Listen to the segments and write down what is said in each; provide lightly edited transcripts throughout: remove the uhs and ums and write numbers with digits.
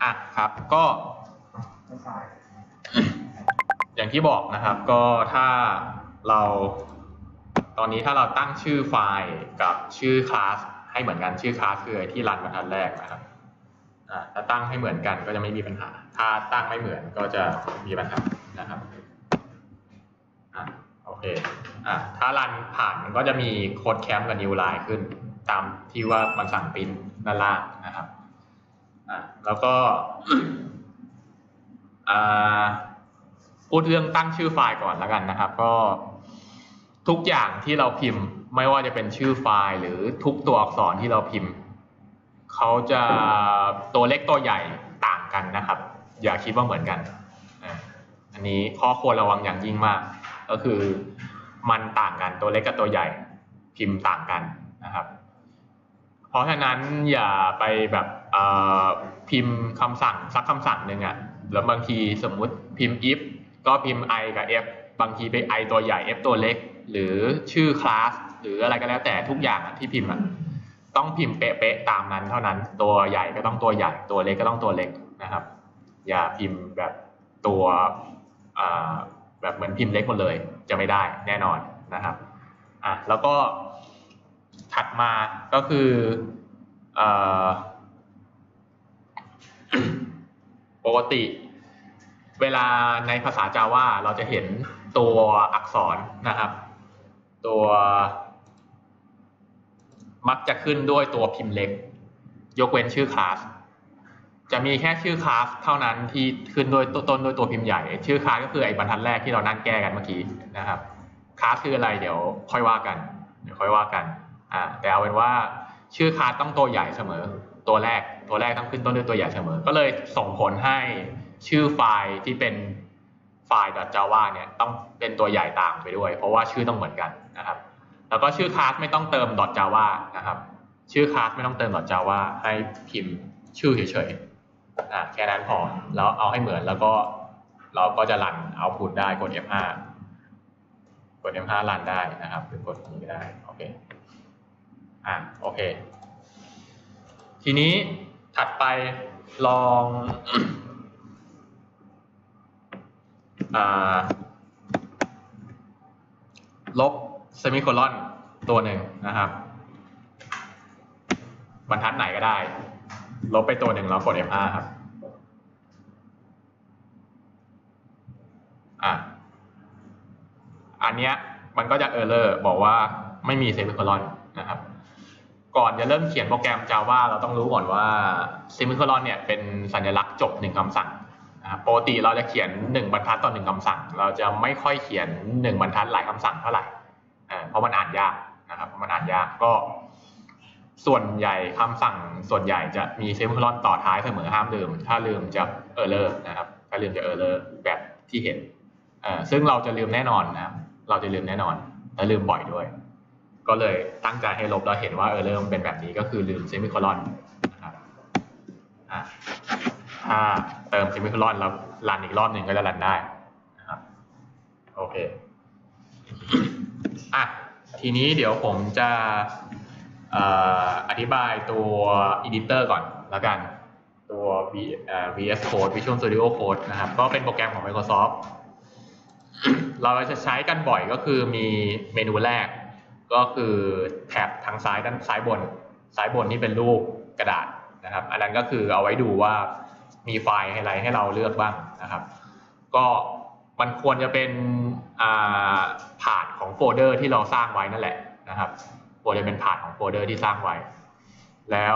ครับก็อย่างที่บอกนะครับก็ถ้าเราตอนนี้ถ้าเราตั้งชื่อไฟล์กับชื่อคลาสให้เหมือนกันชื่อคลาสคือไอ้ที่รันบรรทัดแรกนะครับถ้าตั้งให้เหมือนกันก็จะไม่มีปัญหาถ้าตั้งไม่เหมือนก็จะมีปัญหานะครับโอเคถ้ารันผ่านมันก็จะมีโค้ดแคมป์กับนิวไลน์ขึ้นตามที่ว่ามันสั่งปริ้นด้านล่างนะครับแล้วก็พูดเรื่องตั้งชื่อไฟล์ก่อนแล้วกันนะครับก็ทุกอย่างที่เราพิมพ์ไม่ว่าจะเป็นชื่อไฟล์หรือทุกตัวอักษรที่เราพิมพ์เขาจะตัวเล็กตัวใหญ่ต่างกันนะครับอย่าคิดว่าเหมือนกันอันนี้ข้อควรระวังอย่างยิ่งมากก็คือมันต่างกันตัวเล็กกับตัวใหญ่พิมพ์ต่างกันนะครับเพราะฉะนั้นอย่าไปแบบพิมพ์คำสั่งสักคำสั่งหนึ่งแล้วบางทีสมมุติพิมพ์ if ก็พิมพ์ i กับ f บางทีไป i ตัวใหญ่ f ตัวเล็กหรือชื่อคลาสหรืออะไรก็แล้วแต่ทุกอย่างที่พิมพ์ต้องพิมพ์เป๊ะๆตามนั้นเท่านั้นตัวใหญ่ก็ต้องตัวใหญ่ตัวเล็กก็ต้องตัวเล็กนะครับอย่าพิมพ์แบบตัวแบบเหมือนพิมพ์เล็กหมดเลยจะไม่ได้แน่นอนนะครับแล้วก็ถัดมาก็คือปกติเวลาในภาษา Java เราจะเห็นตัวอักษรนะครับตัวมักจะขึ้นด้วยตัวพิมพ์เล็กยกเว้นชื่อคลาสจะมีแค่ชื่อคลาสเท่านั้นที่ขึ้นด้วยต้นด้วยตัวพิมพ์ใหญ่ชื่อคลาสก็คือไอ้บรรทัดแรกที่เรานั่งแก้กันเมื่อกี้นะครับคลาสคืออะไรเดี๋ยวค่อยว่ากันแต่เอาเป็นว่าชื่อคลาสต้องตัวใหญ่เสมอตัวแรกต้องขึ้นต้นด้วยตัวใหญ่เสมอก็เลยส่งผลให้ชื่อไฟล์ที่เป็นไฟล์ .java เนี่ยต้องเป็นตัวใหญ่ตามไปด้วยเพราะว่าชื่อต้องเหมือนกันนะครับแล้วก็ชื่อคลาสไม่ต้องเติม .java นะครับชื่อคลาสไม่ต้องเติม .java ให้พิมพ์ชื่อเฉยๆแค่นั้นพอแล้วเอาให้เหมือนแล้วก็เราก็จะรันเอาพุตได้กด F5 รันได้นะครับหรือกดนี้ก็ได้โอเคโอเคทีนี้ถัดไปลองลบเซมิโคลอนตัวหนึ่งนะครับบรรทัดไหนก็ได้ลบไปตัวหนึ่งแล้วกด F5 ครับอันเนี้ยมันก็จะเออร์เลอร์บอกว่าไม่มีเซมิโคลอนนะครับก่อนจะเริ่มเขียนโปรแกรม Java เราต้องรู้ก่อนว่าเซมิโคลอนเนี่ยเป็นสัญลักษณ์จบ1คำสั่งปกติเราจะเขียน1บรรทัดต่อ1คำสั่งเราจะไม่ค่อยเขียน1บรรทัดหลายคำสั่งเท่าไหร่เพราะมันอ่านยากนะครับมันอ่านยากก็ส่วนใหญ่คำสั่งส่วนใหญ่จะมีเซมิโคลอนต่อท้ายเสมอห้ามลืมถ้าลืมจะเออร์เลอร์นะครับถ้าลืมจะเออร์เลอร์แบบที่เห็นซึ่งเราจะลืมแน่นอนนะครับเราจะลืมแน่นอนและลืมบ่อยด้วยก็เลยตั้งใจให้ลบแล้วเห็นว่าเริ่มเป็นแบบนี้ก็คือลืมเซมิโคลอนนะครับถ้าเติมเซมิโคลอนแล้วรันอีกรอบหนึ่งก็จะรันได้นะครับโอเคทีนี้เดี๋ยวผมจะอธิบายตัว editor ก่อนแล้วกันตัว VS Code Visual Studio Code นะครับก็เป็นโปรแกรมของ Microsoft เราจะใช้กันบ่อยก็คือมีเมนูแรกก็คือแท็บทางซ้ายด้านซ้ายบนนี่เป็นรูปกระดาษนะครับอันนั้นก็คือเอาไว้ดูว่ามีไฟล์อะไรให้เราเลือกบ้างนะครับก็มันควรจะเป็นพาธของโฟลเดอร์ที่เราสร้างไว้นั่นแหละนะครับควรจะเป็นพาธของโฟลเดอร์ที่สร้างไว้แล้ว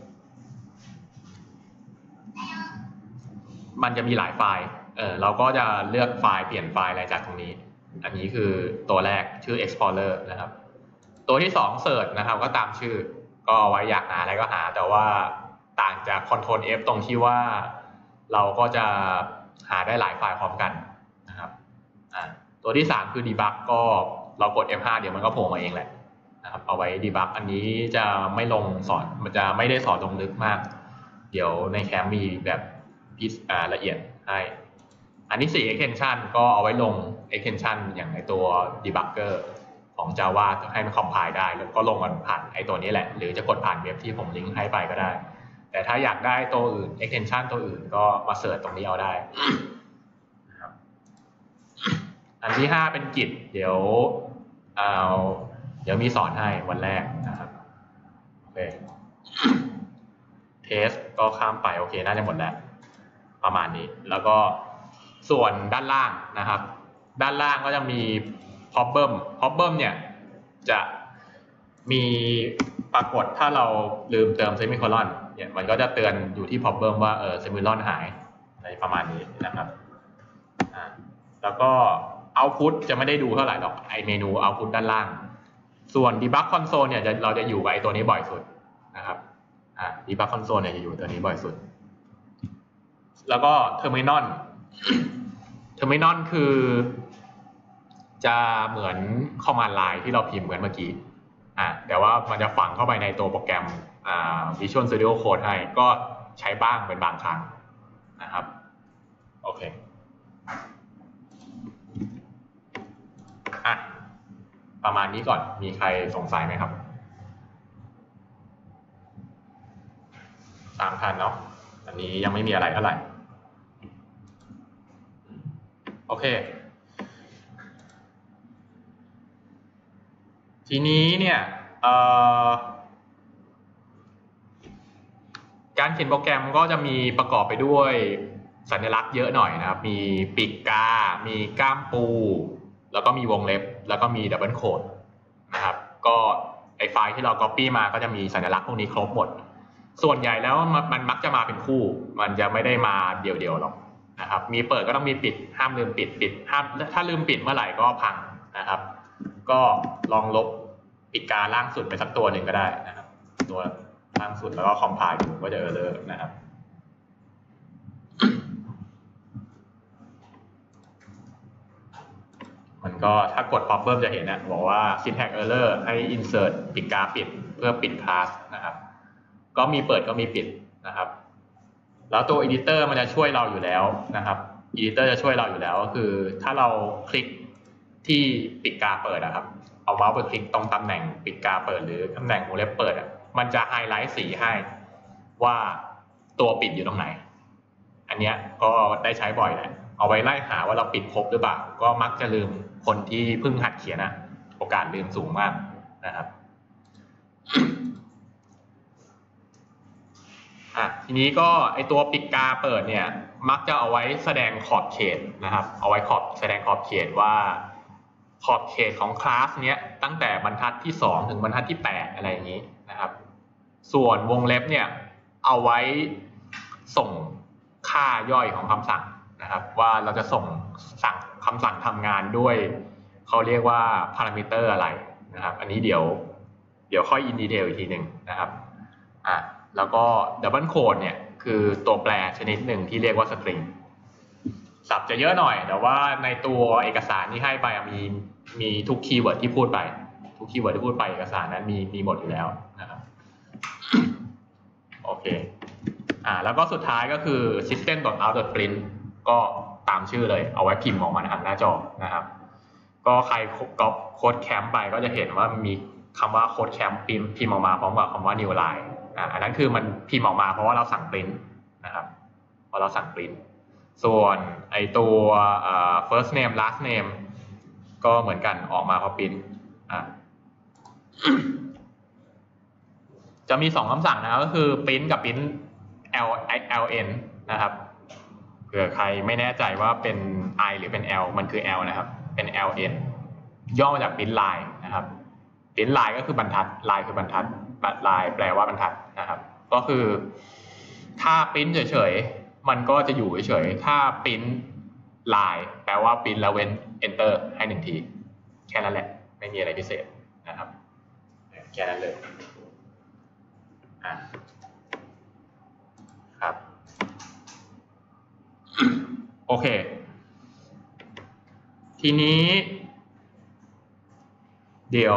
มันจะมีหลายไฟล์เราก็จะเลือกไฟล์เปลี่ยนไฟล์อะไรจากตรงนี้อันนี้คือตัวแรกชื่อ Explorer นะครับตัวที่2 Search นะครับก็ตามชื่อก็ไว้อยากหาอะไรก็หาแต่ว่าต่างจาก Ctrl F ตรงที่ว่าเราก็จะหาได้หลายไฟล์พร้อมกันนะครับตัวที่3คือ Debug ก็เรากด F5 เดี๋ยวมันก็โผล่มาเองแหละนะครับเอาไว้ Debug อันนี้จะไม่ลงสอนมันจะไม่ได้สอนลงลึกมากเดี๋ยวในแคมป์มีแบบละเอียดให้อันที่4 extension ก็เอาไว้ลง extension อย่างในตัว debugger ของ Java ให้มัน compile ได้แล้วก็ลงมันผ่านไอ้ตัวนี้แหละหรือจะกดผ่านเว็บที่ผมลิงก์ให้ไปก็ได้แต่ถ้าอยากได้ตัวอื่น extension ตัวอื่นก็มาเสิร์ชตรงนี้เอาได้นะครับอันที่5เป็นกิจเดี๋ยวมีสอนให้วันแรกนะครับโอเคเทสก็ข้ามไปโอเคน่าจะหมดแล้วประมาณนี้แล้วก็ส่วนด้านล่างนะครับด้านล่างก็จะมี problem เนี่ยจะมีปรากฏถ้าเราลืมเติมเซมิโคลอนเนี่ยมันก็จะเตือนอยู่ที่ problem ว่าเซมิโคลอนหายอะไรประมาณนี้นะครับแล้วก็ output จะไม่ได้ดูเท่าไหร่หรอกไอเมนู output ด้านล่างส่วน debug console เนี่ยเราจะอยู่กับไอตัวนี้บ่อยสุดนะครับdebug console เนี่ยจะอยู่ตัวนี้บ่อยสุดแล้วก็ terminal คือจะเหมือน command line ที่เราพิมพ์เหมือนเมื่อกี้แต่ว่ามันจะฝังเข้าไปในตัวโปรแกรมVisual Studio Code ให้ก็ใช้บ้างเป็นบางครั้งนะครับโอเคประมาณนี้ก่อนมีใครสงสัยไหมครับตามทันเนาะอันนี้ยังไม่มีอะไรเท่าไหร่โอเคทีนี้เนี่ยการเขียนโปรแกรมก็จะมีประกอบไปด้วยสัญลักษณ์เยอะหน่อยนะครับมีปีกกามีก้ามปูแล้วก็มีวงเล็บแล้วก็มีดับเบิลโค้ดนะครับก็ไอไฟล์ที่เรา copy มาก็จะมีสัญลักษณ์พวกนี้ครบหมดส่วนใหญ่แล้วมันมักจะมาเป็นคู่มันจะไม่ได้มาเดี่ยวๆหรอกนะครับมีเปิดก็ต้องมีปิดห้ามลืมปิดห้ามถ้าลืมปิดเมื่อไหร่ก็พังนะครับก็ลองลบปีกกาล่างสุดไปสักตัวหนึ่งก็ได้นะครับตัวล่างสุดแล้วก็คอมไพล์ดูก็จะerrorนะครับมันก็ถ้ากด problem จะเห็นบอกว่า syntax error ให้ insert ปีกกาปิดเพื่อปิดคลาสนะครับก็มีเปิดก็มีปิดนะครับแล้วตัว editor มันจะช่วยเราอยู่แล้วนะครับ editor จะช่วยเราอยู่แล้วก็คือถ้าเราคลิกที่ปีกกาเปิดนะครับเอาเมาส์ไปคลิกตรงตำแหน่งปีกกาเปิดหรือตำแหน่งวงเล็บเปิดมันจะไฮไลท์สีให้ว่าตัวปิดอยู่ตรงไหนอันเนี้ยก็ได้ใช้บ่อยแหละเอาไว้ไล่หาว่าเราปิดครบหรือเปล่าก็มักจะลืมคนที่เพิ่งหัดเขียนโอกาสลืมสูงมากนะครับ ทีนี้ก็ไอตัวปีกกาเปิดเนี่ยมักจะเอาไว้แสดงขอบเขตนะครับเอาไว้แสดงขอบเขตว่าขอบเขตของคลาสเนี้ยตั้งแต่บรรทัดที่2ถึงบรรทัดที่8อะไรอย่างนี้นะครับส่วนวงเล็บเนี่ยเอาไว้ส่งค่าย่อยของคำสั่งนะครับว่าเราจะส่งคำสั่งทำงานด้วยเขาเรียกว่าพารามิเตอร์อะไรนะครับอันนี้เดี๋ยวค่อยอินดีเทลอีกทีหนึ่งนะครับแล้วก็ดับเบิลโค้ดเนี่ยคือตัวแปรชนิดหนึ่งที่เรียกว่าสตริงศัพท์จะเยอะหน่อยแต่ว่าในตัวเอกสารที่ให้ไปมีทุกคีย์เวิร์ดที่พูดไปทุกคีย์เวิร์ดที่พูดไปเอกสารนั้นมีหมดอยู่แล้วนะครับโอเคแล้วก็สุดท้ายก็คือ system.out.print ก็ตามชื่อเลยเอาไว้พิมพ์ออกมาทางหน้าจอนะครับก็ใครก๊อปโค้ดแคมป์ไปก็จะเห็นว่ามีคำว่าโค้ดแคมป์พิมพ์ออกมาพร้อมกับคำว่า new line อันนั้นคือมันพิมพ์ออกมาเพราะว่าเราสั่ง print นะครับเพราะเราสั่ง print ส่วนไอตัว first name last name ก็เหมือนกันออกมาเพราะ print จะมี2คำสั่งนะครับก็คือ print กับ print ln นะครับเผื่อใครไม่แน่ใจว่าเป็น i หรือเป็น l มันคือ l นะครับเป็น ln ย่อมาจาก print line นะครับ print line ก็คือบรรทัด line คือบรรทัดline แปลว่าบรรทัดนะครับก็คือถ้า print เฉยๆมันก็จะอยู่เฉยๆถ้า print line แปลว่า print แล้วเว้น enter ให้1ทีแค่นั้นแหละไม่มีอะไรพิเศษนะครับแค่นั้นเลยครับโอเคทีนี้เดี๋ยว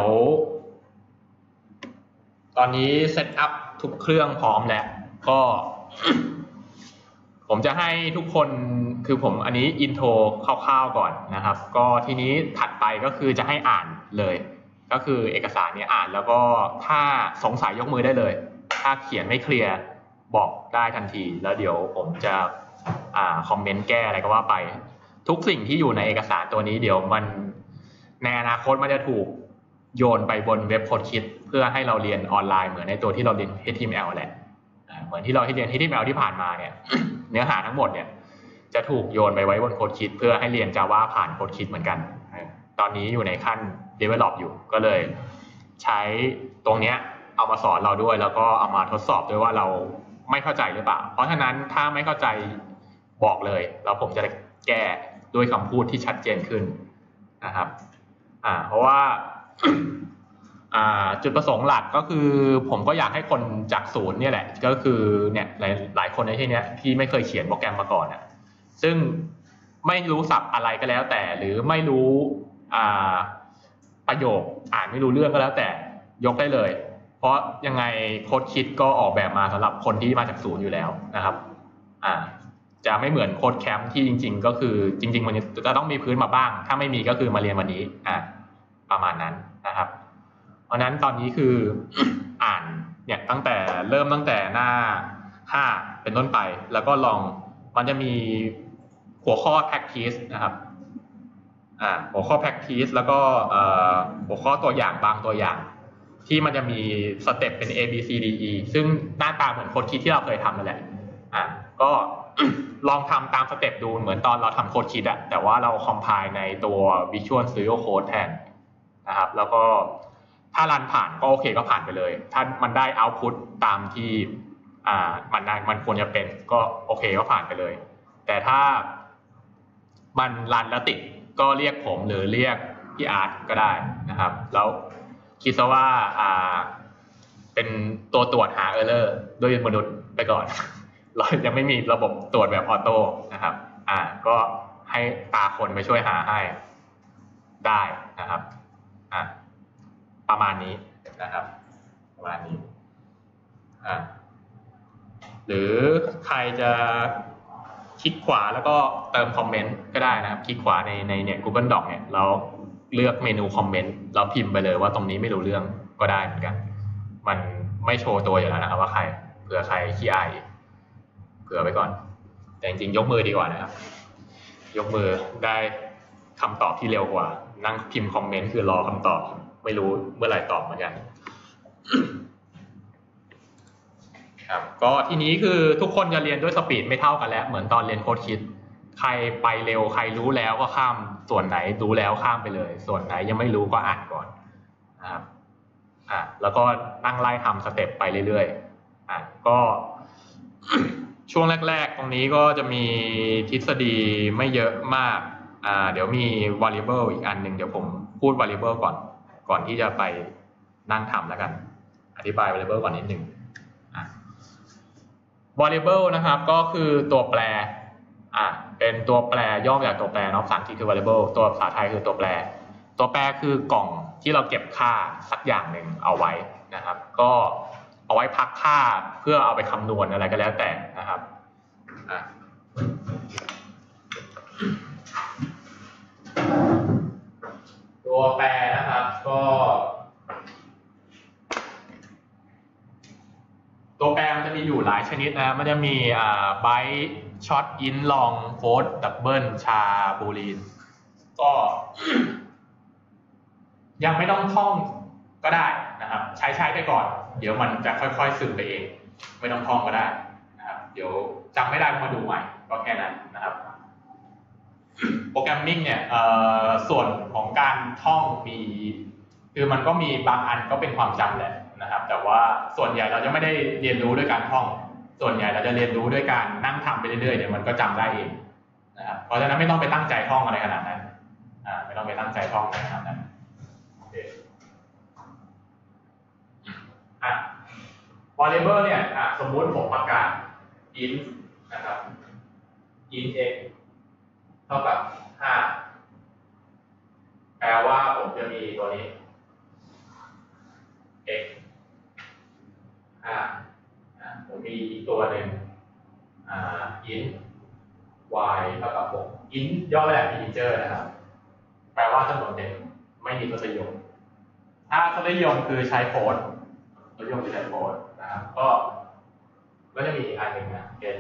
ตอนนี้เซตอัพทุกเครื่องพร้อมแล้วก็ ผมจะให้ทุกคนคือผมอันนี้อินโทรคร่าวๆก่อนนะครับก็ทีนี้ถัดไปก็คือจะให้อ่านเลยก็คือเอกสารนี้อ่านแล้วก็ถ้าสงสัยยกมือได้เลยถ้าเขียนไม่เคลียร์บอกได้ทันทีแล้วเดี๋ยวผมจะคอมเมนต์แก้อะไรก็ว่าไปทุกสิ่งที่อยู่ในเอกสารตัวนี้เดี๋ยวมันในอนาคตมันจะถูกโยนไปบนเว็บโค้ดคิดเพื่อให้เราเรียนออนไลน์เหมือนในตัวที่เราเรียน HTML แหละเหมือนที่เราเรียน HTML ที่ผ่านมาเนี่ย เนื้อหาทั้งหมดเนี่ยจะถูกโยนไปไว้บนโค้ดคิดเพื่อให้เรียน Java ผ่านโค้ดคิดเหมือนกันตอนนี้อยู่ในขั้น develop อยู่ก็เลยใช้ตรงเนี้ยเอามาสอนเราด้วยแล้วก็เอามาทดสอบด้วยว่าเราไม่เข้าใจหรือเปล่าเพราะฉะนั้นถ้าไม่เข้าใจบอกเลยแล้วผมจะแก้ด้วยคำพูดที่ชัดเจนขึ้นนะครับเพราะว่า จุดประสงค์หลักก็คือผมก็อยากให้คนจากศูนย์เนี่ยแหละก็คือเนี่ยหลายคนในที่นี้ที่ไม่เคยเขียนโปรแกรมมาก่อนอ่ะซึ่งไม่รู้ศัพท์อะไรก็แล้วแต่หรือไม่รู้ประโยคอ่านไม่รู้เรื่องก็แล้วแต่ยกได้เลยเพราะยังไงโค้ดคิดก็ออกแบบมาสำหรับคนที่มาจากศูนย์อยู่แล้วนะครับจะไม่เหมือนโค้ดแคมป์ที่จริงๆก็คือจริงๆมันจะต้องมีพื้นมาบ้างถ้าไม่มีก็คือมาเรียนวันนี้ประมาณนั้นนะครับเพราะนั้นตอนนี้คือ อ่านเนี่ยตั้งแต่หน้า5เป็นต้นไปแล้วก็ลองมันจะมีหัวข้อ practice นะครับหัวข้อ practice แล้วก็หัวข้อตัวอย่างบางตัวอย่างที่มันจะมีสเต็ปเป็น A B C D E ซึ่งหน้าตาเหมือนโค้ดคิดที่เราเคยทำนั่นแหละก็ ลองทำตามสเต็ปดูเหมือนตอนเราทำโค้ดคิดแต่ว่าเราคอมไพล์ในตัว Visual Studio Code แทนนะครับแล้วก็ถ้ารันผ่านก็โอเคก็ผ่านไปเลยถ้ามันได้เอาท์พุตตามที่มันควรจะเป็นก็โอเคก็ผ่านไปเลยแต่ถ้ามันรันแล้วติดก็เรียกผมหรือเรียกพี่อาร์ตก็ได้นะครับแล้วคิดซะว่าเป็นตัวตรวจหา error ด้วยมนุษย์ไปก่อน เรายังไม่มีระบบตรวจแบบออโต้นะครับก็ให้ตาคนไปช่วยหาให้ได้นะครับประมาณนี้นะครับประมาณนี้หรือใครจะคลิกขวาแล้วก็เติมคอมเมนต์ก็ได้นะครับคลิกขวาในเนี่ย Google Doc เนี่ยเราเลือกเมนูคอมเมนต์เราพิมพ์ไปเลยว่าตรงนี้ไม่รู้เรื่องก็ได้เหมือนกันมันไม่โชว์ตัวอยู่แล้วนะครับว่าใครเผื่อใครขี้อายเผื่อไว้ก่อนแต่จริงๆยกมือดีกว่านะครับยกมือได้คำตอบที่เร็วกว่านั่งพิมพ์คอมเมนต์คือรอคำตอบไม่รู้เมื่อไหร่ตอบเหมือนกันครับก็ทีนี้คือทุกคนจะเรียนด้วยสปีดไม่เท่ากันแล้วเหมือนตอนเรียนโค้ดคิดใครไปเร็วใครรู้แล้วก็ข้ามส่วนไหนรู้แล้วข้ามไปเลยส่วนไหนยังไม่รู้ก็อ่านก่อนนะครับแล้วก็นั่งไล่ทำสเต็ปไปเรื่อยๆก็ ช่วงแรกๆตรงนี้ก็จะมีทฤษฎีไม่เยอะมากเดี๋ยวมี variable อีกอันหนึ่งเดี๋ยวผมพูด variable ก่อนที่จะไปนั่งทำแล้วกันอธิบาย variable ก่อนนิดนึงvariable นะครับก็คือตัวแปรเป็นตัวแปรย่อมาจากตัวแปรเนาะภาษาอังกฤษคือ variable ตัวภาษาไทยคือตัวแปรคือกล่องที่เราเก็บค่าสักอย่างหนึ่งเอาไว้นะครับก็เอาไว้พักค่าเพื่อเอาไปคำนวณอะไรก็แล้วแต่นะครับตัวแปรนะครับก็ตัวแปรมันจะมีอยู่หลายชนิดนะมันจะมีbyte short int long float double char boolean ก็ ยังไม่ต้องท่องก็ได้นะครับใช้ไปก่อนเดี๋ยวมันจะค่อยๆซึมไปเองไม่ต้องท่องก็ได้นะครับเดี๋ยวจำไม่ได้มาดูใหม่ก็แค่นั้นนะครับโปรแกรมมิ่งเนี่ยส่วนของการท่องมีคือมันก็มีบางอันก็เป็นความจำแหละนะครับแต่ว่าส่วนใหญ่เราจะไม่ได้เรียนรู้ด้วยการท่องส่วนใหญ่เราจะเรียนรู้ด้วยการนั่งทำไปเรื่อยๆเดี๋ยวมันก็จำได้เองนะครับเพราะฉะนั้นไม่ต้องไปตั้งใจท่องอะไรขนาดนั้นไม่ต้องไปตั้งใจท่องอะไรขนาดนั้นvariable เนี่ยสมมุติผมประกาศ int นะครับ int x เท่ากับ5แปลว่าผมจะมีตัวนี้ x ผมมีอีกตัวหนึ่งint y เท่ากับ6 int ย่อมาจาก integer นะครับแปลว่าจำนวนเต็มไม่มีทศนิยมถ้าทศนิยมคือใช้โค้ดทศนิยมคือใช้โค้ดนะครับก็ก็จะมีอีกอันหนึ่งนะเป็น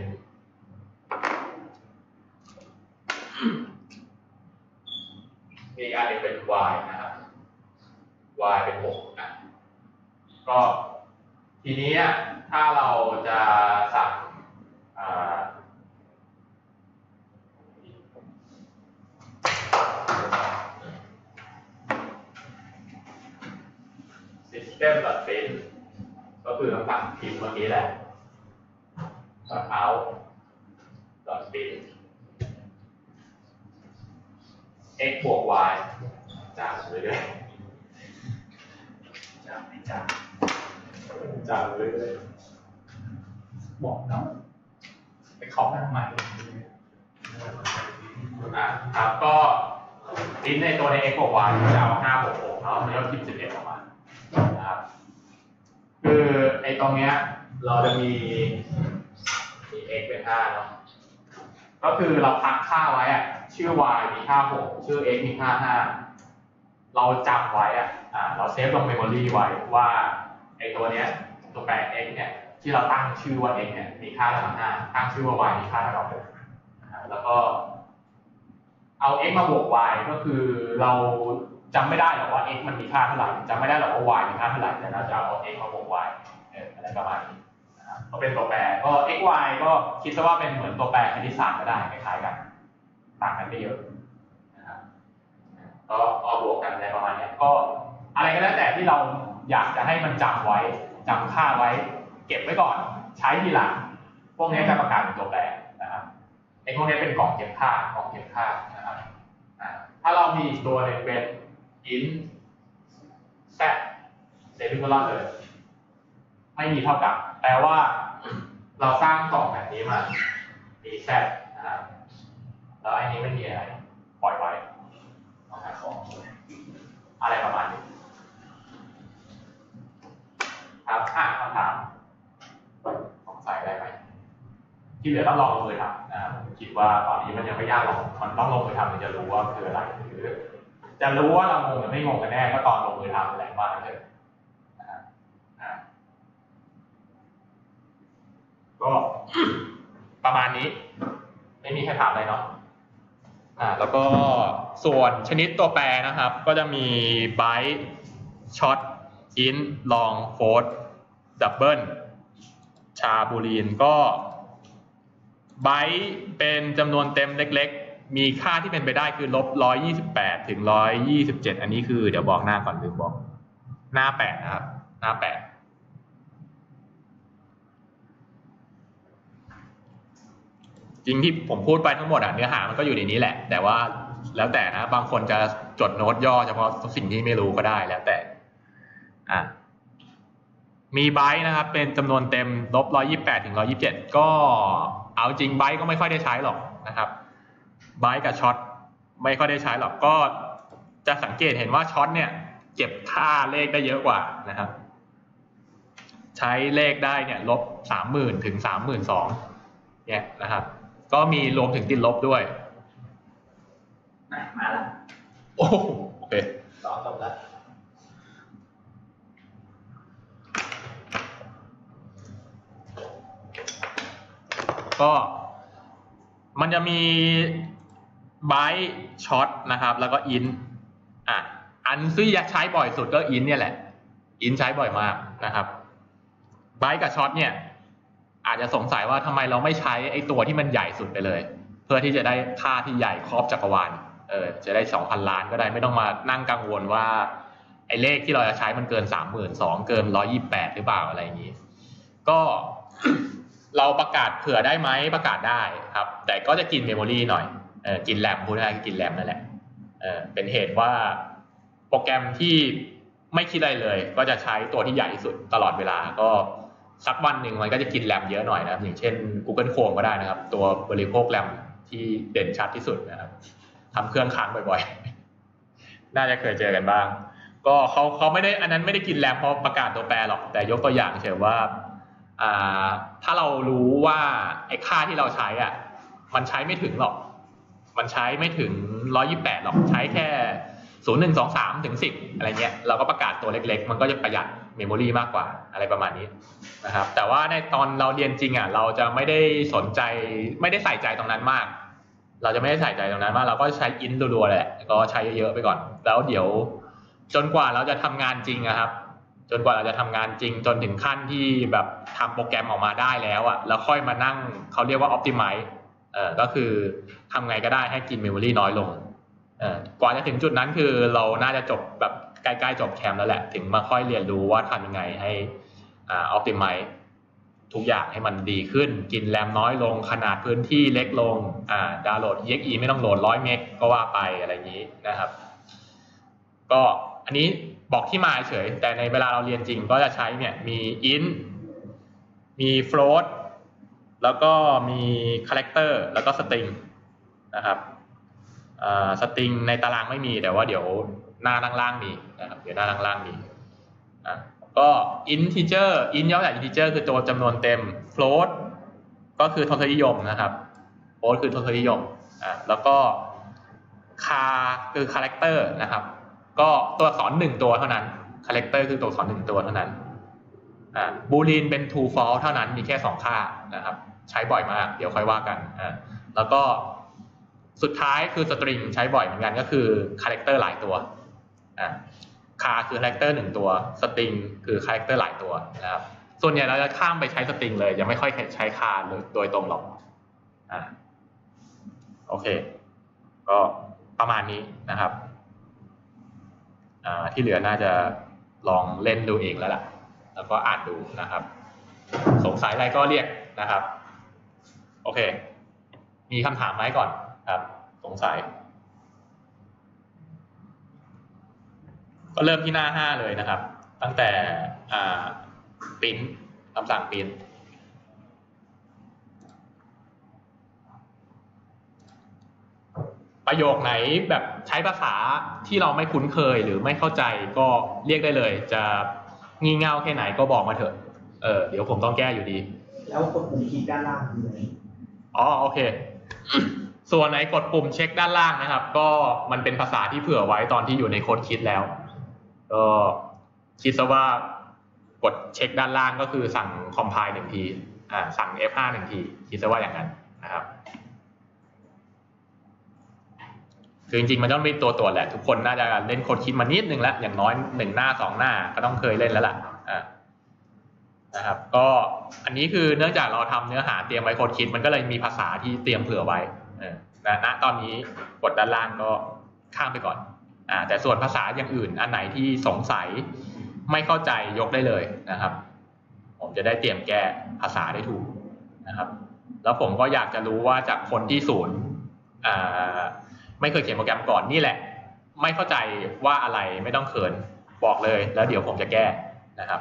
มีอีกอันหนึ่งเป็น y นะครับ y เป็น6นะก็ทีนี้ถ้าเราจะสั่งsystem.print ก็คือคำสั่งพิมพ์เมื่อกี้แหละ out.print x บวก y จากเรื่อยๆจากเรื่อยๆบอกเนาะไปเคาะหน้าใหม่ครับก็พิมพ์ในตัวใน x บวก y จะเอา5บวก6เนาะมันก็พิมพ์11ออกมานะครับคือไอ้ตรงเนี้ยเราจะมี x เป็น5เนาะก็คือเราพักค่าไว้ชื่อ y มีค่า6ชื่อ x มีค่า5เราจำไว้เราเซฟลงเมมโมรีไว้ว่าไอ้ตัวเนี้ยตัวแปร x เนี่ยที่เราตั้งชื่อว่า x เนี่ยมีค่าเท่ากับ5ตั้งชื่อว่า y มีค่าเท่ากับ6แล้วก็เอา x มาบวก y ก็คือเราจำไม่ได้หรอกว่า x มันมีค่าเท่าไหร่จำไม่ได้หรอกว่า y มีค่าเท่าไหร่แต่เราจะเอา x มาบวก y อะไรประมาณนี้ก็เป็นตัวแปรก็ x y ก็คิดซะว่าเป็นเหมือนตัวแปรคณิตศาสตร์ก็ได้คล้ายๆกันต่างกันไม่เยอะนะครับก็เอาบวกกันอะไรประมาณนี้ก็อะไรก็แล้วแต่ที่เราอยากจะให้มันจำไว้จำค่าไว้เก็บไว้ก่อนใช้ทีหลังพวกนี้จะประกาศเป็นตัวแปรนะครับไอ้พวกนี้เป็นกล่องเก็บค่นะครับถ้าเรามีอีกตัวหนึ่งเป็น int z เซมิโคลอนเลยไม่มีเท่ากับแปลว่าเราสร้างกล่องแบบนี้มามี z นะครับแล้วไอ้นี้ไม่มีอะไรปล่อยไว้ต้องหาของอะไรประมาณนี้ครับคำถามสงสัยอะไรไหมที่เหลือต้องลองลงมือทำนะครับคิดว่าตอนนี้มันยังไม่ยากหรอกมันต้องลงมือทำถึงจะรู้ว่าคืออะไรหรือจะรู้ว่าเรางงหรือไม่งงกันแน่ก็ตอนลงมือทำแหละว่าเถอะก็ประมาณนี้ไม่มีใครถามอะไรเนาะแล้วก็ส่วนชนิดตัวแปรนะครับก็จะมี byte short int long float double ชาบูลีนก็ byte เป็นจำนวนเต็มเล็กๆมีค่าที่เป็นไปได้คือ-128 ถึง127อันนี้คือเดี๋ยวบอกหน้าก่อนลืมบอกหน้า8นะครับหน้า8จริงที่ผมพูดไปทั้งหมดเนื้อหามันก็อยู่ในนี้แหละแต่ว่าแล้วแต่นะบางคนจะจดโน้ตย่อเฉพาะสิ่งที่ไม่รู้ก็ได้แล้วแต่มีไบต์นะครับเป็นจำนวนเต็ม-128 ถึง127ก็เอาจริงไบต์ก็ไม่ค่อยได้ใช้หรอกนะครับไบต์กับช็อตไม่ค่อยได้ใช้หรอกก็จะสังเกตเห็นว่าช็อตเนี่ยเก็บค่าเลขได้เยอะกว่านะครับใช้เลขได้เนี่ย-30,000 ถึง32,000เนี่ยนะครับก็มีรวมถึงติดลบด้วยมาแล้วโอเคสองจบแล้วก็มันจะมีไบต์ช็อตนะครับแล้วก็อินอันที่ใช้บ่อยสุดก็อินเนี่ยแหละอินใช้บ่อยมากนะครับไบต์กับช็อตเนี่ยอาจจะสงสัยว่าทำไมเราไม่ใช้ไอ้ตัวที่มันใหญ่สุดไปเลยเพื่อที่จะได้ค่าที่ใหญ่ครอบจักรวาลจะได้ 2,000 ล้านก็ได้ไม่ต้องมานั่งกังวลว่าไอ้เลขที่เราจะใช้มันเกิน 32,000 เกิน128หรือเปล่าอะไรอย่างนี้ก็เราประกาศเผื่อได้ไหมประกาศได้ครับแต่ก็จะกินเมมโมรีหน่อยกินแรมพูดง่ายๆกินแรมนั่นแหละเป็นเหตุว่าโปรแกรมที่ไม่คิดอะไรเลยก็จะใช้ตัวที่ใหญ่ที่สุดตลอดเวลาก็สักวันหนึ่งมันก็จะกินแรมเยอะหน่อยนะครับอย่างเช่น Google Chrome ก็ได้นะครับตัวบริโภคแรมที่เด่นชัดที่สุดนะครับทำเครื่องค้างบ่อยๆน่าจะเคยเจอกันบ้างก็เขาไม่ได้อันนั้นไม่ได้กินแรมเพราะประกาศตัวแปรหรอกแต่ยกตัวอย่างเฉยว่าถ้าเรารู้ว่าไอ้ค่าที่เราใช้มันใช้ไม่ถึงหรอกมันใช้ไม่ถึง128หรอกใช้แค่0123ถึง10อะไรเงี้ยเราก็ประกาศตัวเล็กๆมันก็จะประหยัด memory มากกว่าอะไรประมาณนี้นะครับแต่ว่าในตอนเราเรียนจริงเราจะไม่ได้สนใจไม่ได้ใส่ใจตรงนั้นมากเราจะไม่ได้ใส่ใจตรงนั้นมากเราก็ใช้ int รัวๆแหละก็ใช้เยอะๆไปก่อนแล้วเดี๋ยวจนกว่าเราจะทำงานจริงครับจนกว่าเราจะทำงานจริงจนถึงขั้นที่แบบทำโปรแกรมออกมาได้แล้วแล้วค่อยมานั่งเขาเรียกว่า optimize ก็คือทำไงก็ได้ให้กิน memory น้อยลงกว่าจะถึงจุดนั้นคือเราน่าจะจบแบบใกล้ๆจบแคมป์แล้วแหละถึงมาค่อยเรียนรู้ว่าทำยังไงให้optimize ทุกอย่างให้มันดีขึ้นกินแรมน้อยลงขนาดพื้นที่เล็กลงดาวน์โหลด exe ไม่ต้องโหลด100 เมกก็ว่าไปอะไรอย่างนี้นะครับก็อันนี้บอกที่มาเฉยแต่ในเวลาเราเรียนจริงก็จะใช้เนี่ยมี int มี float แล้วก็มี character แล้วก็ string นะครับstring ในตารางไม่มีแต่ว่าเดี๋ยวหน้าล่างๆมีนะครับเดี๋ยวหน้าล่างๆมีก็ integer int ย่อจาก integer คือตัวจำนวนเต็ม float ก็คือทศนิยมนะครับ float คือทศนิยมแล้วก็ char คือ character นะครับก็ตัวอักษร1ตัวเท่านั้น character คือตัวอักษร1ตัวเท่านั้นboolean เป็น true false เท่านั้นมีแค่2ค่านะครับใช้บ่อยมากเดี๋ยวค่อยว่ากันแล้วก็สุดท้ายคือ string ใช้บ่อยเหมือนกันก็คือ character หลายตัวchar คือ character 1ตัว string คือ character หลายตัวนะครับส่วนใหญ่เราจะข้ามไปใช้ string เลยจะไม่ค่อยใช้ char โดยตรงหรอกโอเคก็ประมาณนี้นะครับที่เหลือน่าจะลองเล่นดูเองแล้วล่ะแล้วก็อ่านดูนะครับสงสัยอะไรก็เรียกนะครับโอเคมีคำถามไหมก่อนครับสงสัยก็เริ่มที่หน้า5เลยนะครับตั้งแต่print คำสั่ง print ประโยคไหนแบบใช้ภาษาที่เราไม่คุ้นเคยหรือไม่เข้าใจก็เรียกได้เลยจะงี่เง่าแค่ไหนก็บอกมาเถอะเดี๋ยวผมต้องแก้อยู่ดีแล้วกดปุ่มคลิกด้านล่างคืออะไรโอเค ส่วนไหนกดปุ่มเช็คด้านล่างนะครับก็มันเป็นภาษาที่เผื่อไว้ตอนที่อยู่ในโค้ดคิดแล้วก็คิดซะว่ากดเช็คด้านล่างก็คือสั่ง compile 1 ทีสั่ง F5 1 ทีคิดซะว่าอย่างนั้นนะครับคือจริงๆมันต้องมีตัวตรวจแหละทุกคนน่าจะเล่นโค้ดคิดมานิดนึงแล้วอย่างน้อย1 หน้า 2 หน้าก็ต้องเคยเล่นแล้วล่ะนะครับก็อันนี้คือเนื่องจากเราทำเนื้อหาเตรียมไว้โค้ดคิดมันก็เลยมีภาษาที่เตรียมเผื่อไว้ณตอนนี้กดด้านล่างก็ข้ามไปก่อนแต่ส่วนภาษาอย่างอื่นอันไหนที่สงสัยไม่เข้าใจยกได้เลยนะครับผมจะได้เตรียมแก้ภาษาได้ถูกนะครับแล้วผมก็อยากจะรู้ว่าจากคนที่ไม่เคยเขียนโปรแกรมก่อนนี่แหละไม่เข้าใจว่าอะไรไม่ต้องเขินบอกเลยแล้วเดี๋ยวผมจะแก้นะครับ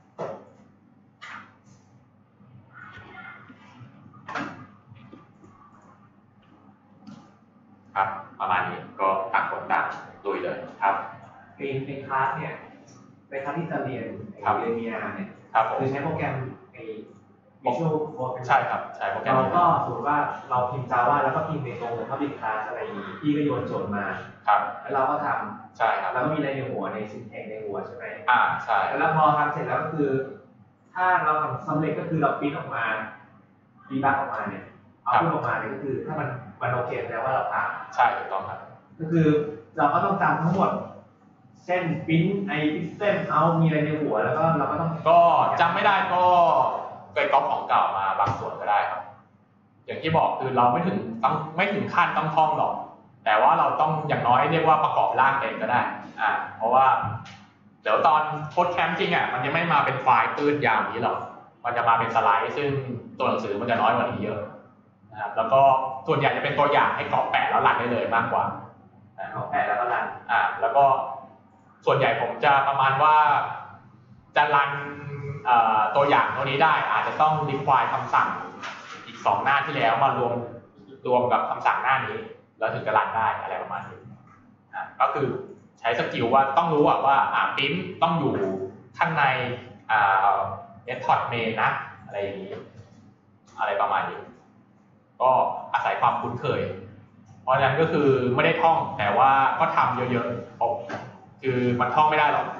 ครับประมาณนี้ก็ต่างคนต่างลุยเลยครับในคลาสเนี่ยในคลาสที่จะเรียนVRเนี่ยคือใช้โปรแกรมVisual Code ใช่ครับใช่โปรแกรมเราก็สมมติว่าเราพิมพ์ Java แล้วก็พิมพ์ในตรง Public Class อะไรอย่างนี้พี่ก็โยนโจทย์มาครับแล้วเราก็ทำใช่ครับแล้วก็มีอะไรในหัวในsyntaxในหัวใช่ไหมใช่แล้วพอทำเสร็จแล้วก็คือถ้าเราทำสำเร็จก็คือเราพิมพ์ออกมาดีบักออกมาเนี่ยเอาขึ้นออกมาเนี่ยก็คือถ้ามันโอเคแล้วว่าเราทำใช่ถูกต้องครับก็คือเราก็ต้องจำทั้งหมดเช่นพิมพ์system out มีอะไรในหัวแล้วก็เราก็ต้องก็จำไม่ได้ก็ไปก๊อปของเก่ามาบางส่วนก็ได้ครับอย่างที่บอกคือเราไม่ถึงขั้นต้องท่องหรอกแต่ว่าเราต้องอย่างน้อยเรียกว่าประกอบร่างเองก็ได้เพราะว่าเดี๋ยวตอนโค้ดแคมป์จริงมันจะไม่มาเป็นไฟล์ปื้นยาวนี้หรอกมันจะมาเป็นสไลด์ซึ่งตัวหนังสือมันจะน้อยกว่านี้เยอะนะครับแล้วก็ส่วนใหญ่จะเป็นตัวอย่างให้กรอกแปะแล้วรันได้เลยมากกว่ากรอกแปะแล้วก็รันแล้วก็ส่วนใหญ่ผมจะประมาณว่าจะรันตัวอย่างตัวนี้ได้อาจจะต้อง require คำสั่งอีก2 หน้าที่แล้วมารวมกับคำสั่งหน้านี้แล้วถึงจะรันได้อะไรประมาณนี้ก็คือใช้สกิลว่าต้องรู้ว่าprint ต้องอยู่ข้างในmethod main นะอะไรอย่างนี้อะไรประมาณนี้ก็อาศัยความคุ้นเคยเพราะฉะนั้นก็คือไม่ได้ท่องแต่ว่าก็ทำเยอะๆคือมันท่องไม่ได้หรอก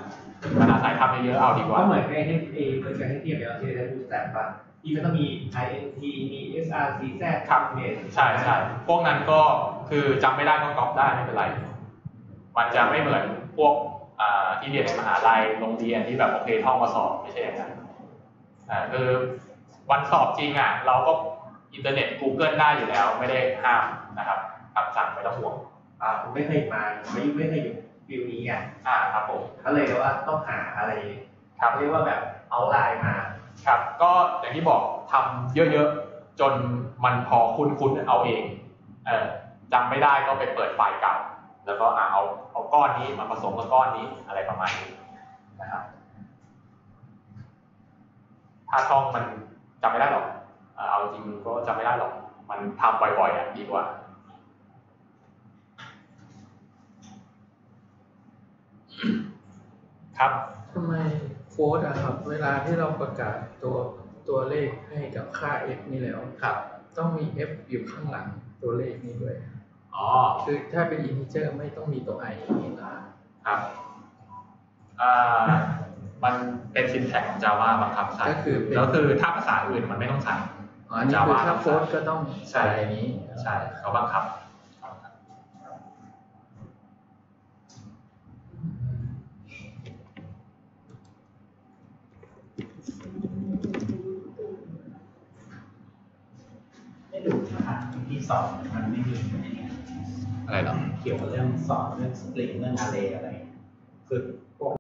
มันอาศัยทำเยอะๆเอาดีกว่าเหมือนในเหมือนกับให้เทียบอย่างที่ได้รู้แต่ป่ะที่มันต้องมี int มี srcz ครับใช่พวกนั้นก็คือจำไม่ได้ก็ก๊อปได้ไม่เป็นไรมันจะไม่เหมือนพวกที่เรียนในมหาลัยโรงเรียนที่แบบโอเคท่องมาสอบไม่ใช่อย่างนั้นคือวันสอบจริงเราก็อินเทอร์เน็ต Google ได้อยู่แล้วไม่ได้ห้ามนะครับคำสั่งไม่ต้องห่วงผมไม่เคยมาไม่เคยอยู่ฟิลนี้ครับผมก็เลยว่าต้องหาอะไรครับเรียกว่าแบบเอาไลน์มาครับก็อย่างที่บอกทำเยอะๆจนมันพอคุ้นๆเอาเองจำไม่ได้ก็ไปเปิดไฟล์เก่าแล้วก็เอาก้อนนี้มาผสมกับก้อนนี้อะไรประมาณนี้นะครับถ้าท่องมันจำไม่ได้หรอกเอาจริงก็จำไม่ได้หรอกมันทำบ่อยๆดีกว่าครับทำไมโค้ดครับเวลาที่เราประกาศตัวเลขให้กับค่า f นี่แล้วครับต้องมี f อยู่ข้างหลังตัวเลขนี้ด้วยคือถ้าเป็น integer ไม่ต้องมีตัว i ครับมันเป็น syntax ของ Java บังคับใส่ก็คือถ้าภาษาอื่นมันไม่ต้องใส่อันนี้คือถ้าโค้ดก็ต้องใส่นี้ใช่เขาบังคับไม่ดูที่สอนมันไม่มีอะไรหรอเกี่ยวกับเรื่องสอนเรื่องสตริงเรื่องอาร์เรย์อะไรคือ